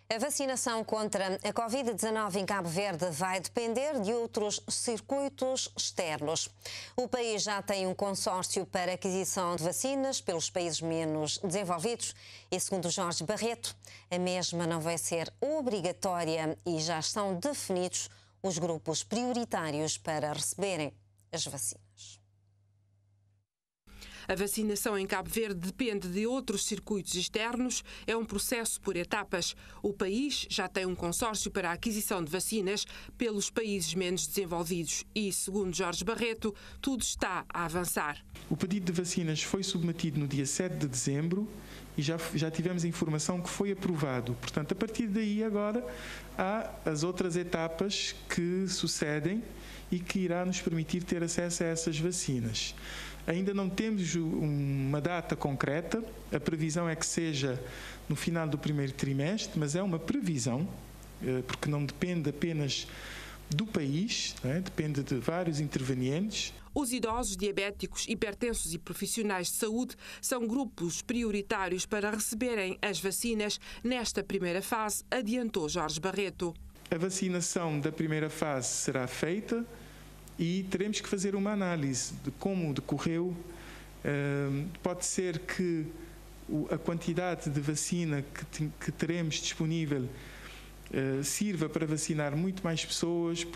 A vacinação contra a Covid-19 em Cabo Verde vai depender de outros circuitos externos. O país já tem um consórcio para aquisição de vacinas pelos países menos desenvolvidos e, segundo Jorge Barreto, a mesma não vai ser obrigatória e já estão definidos os grupos prioritários para receberem as vacinas. A vacinação em Cabo Verde depende de outros circuitos externos, é um processo por etapas. O país já tem um consórcio para a aquisição de vacinas pelos países menos desenvolvidos e, segundo Jorge Barreto, tudo está a avançar. O pedido de vacinas foi submetido no dia 7 de dezembro e já tivemos a informação que foi aprovado. Portanto, a partir daí agora há as outras etapas que sucedem e que irá nos permitir ter acesso a essas vacinas. Ainda não temos uma data concreta, a previsão é que seja no final do primeiro trimestre, mas é uma previsão, porque não depende apenas do país, depende de vários intervenientes. Os idosos, diabéticos, hipertensos e profissionais de saúde são grupos prioritários para receberem as vacinas nesta primeira fase, adiantou Jorge Barreto. A vacinação da primeira fase será feita e teremos que fazer uma análise de como decorreu. Pode ser que a quantidade de vacina que teremos disponível sirva para vacinar muito mais pessoas,